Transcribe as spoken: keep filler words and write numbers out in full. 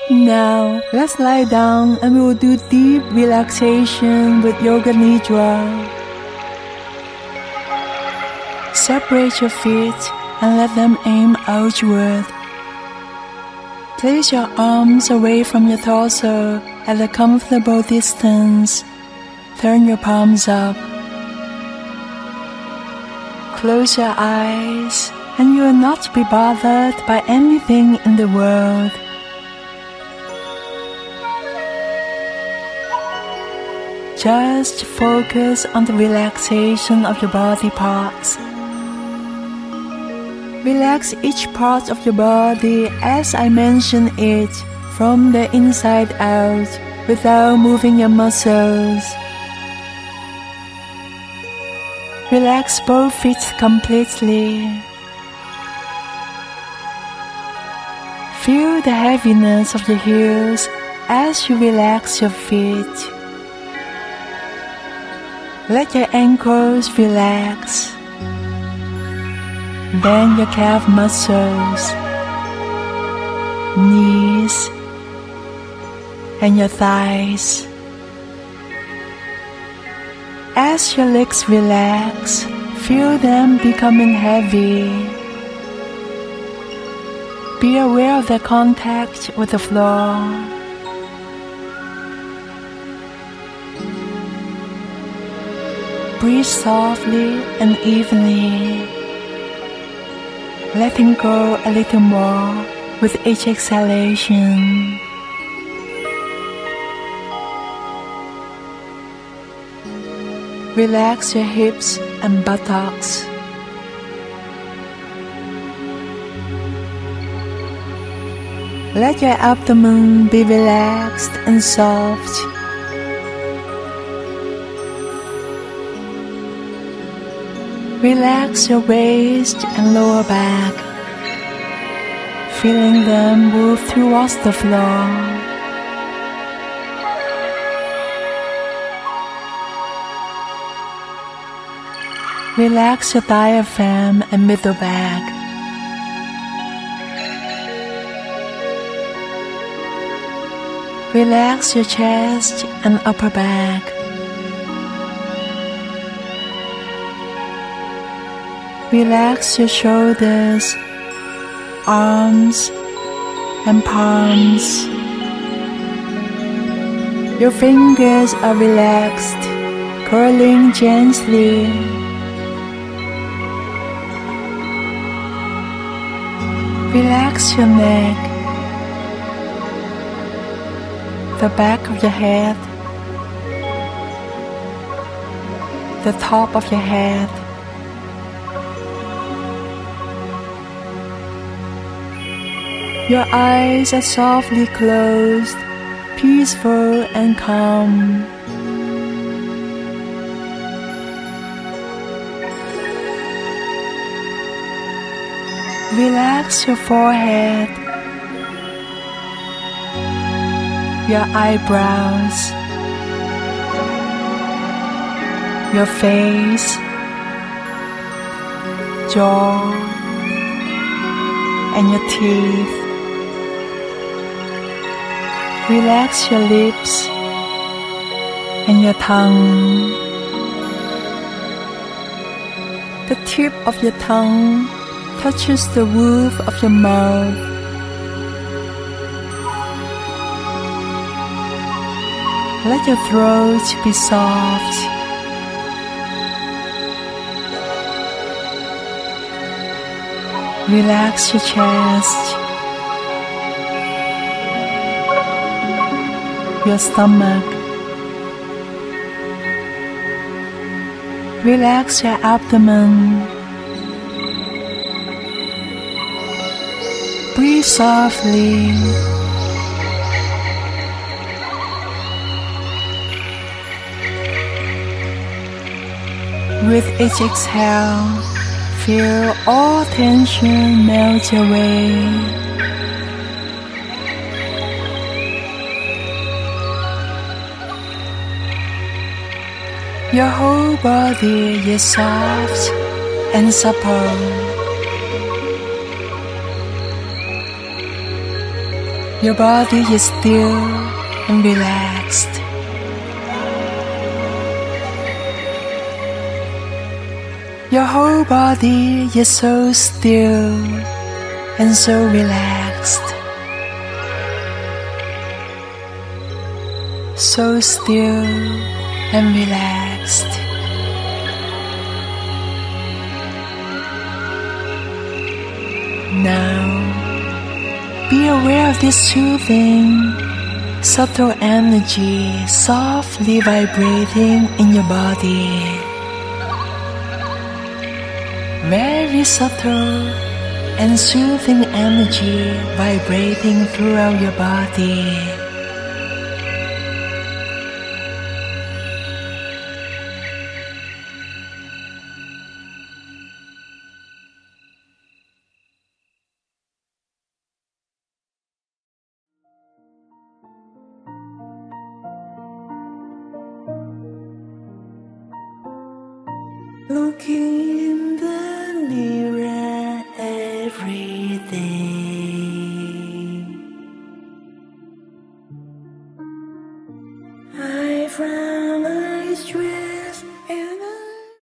Now, let's lie down and we will do deep relaxation with Yoga Nidra. Separate your feet and let them aim outward. Place your arms away from your torso at a comfortable distance. Turn your palms up. Close your eyes and you will not be bothered by anything in the world. Just focus on the relaxation of your body parts. Relax each part of your body as I mention it, from the inside out, without moving your muscles. Relax both feet completely. Feel the heaviness of your heels as you relax your feet. Let your ankles relax. Bend your calf muscles, knees, and your thighs. As your legs relax, feel them becoming heavy. Be aware of their contact with the floor. Breathe softly and evenly, letting go a little more with each exhalation. Relax your hips and buttocks. Let your abdomen be relaxed and soft. Relax your waist and lower back, feeling them move towards the floor. Relax your diaphragm and middle back. Relax your chest and upper back. Relax your shoulders, arms, and palms. Your fingers are relaxed, curling gently. Relax your neck, the back of your head, the top of your head. Your eyes are softly closed, peaceful and calm. Relax your forehead, your eyebrows, your face, jaw, and your teeth. Relax your lips and your tongue. The tip of your tongue touches the roof of your mouth. Let your throat be soft. Relax your chest, your stomach. Relax your abdomen. Breathe softly. With each exhale, feel all tension melt away. Your whole body is soft and supple. Your body is still and relaxed. Your whole body is so still and so relaxed. So still and relaxed. Now, be aware of this soothing, subtle energy softly vibrating in your body. Very subtle and soothing energy vibrating throughout your body. Looking in the mirror every day, I find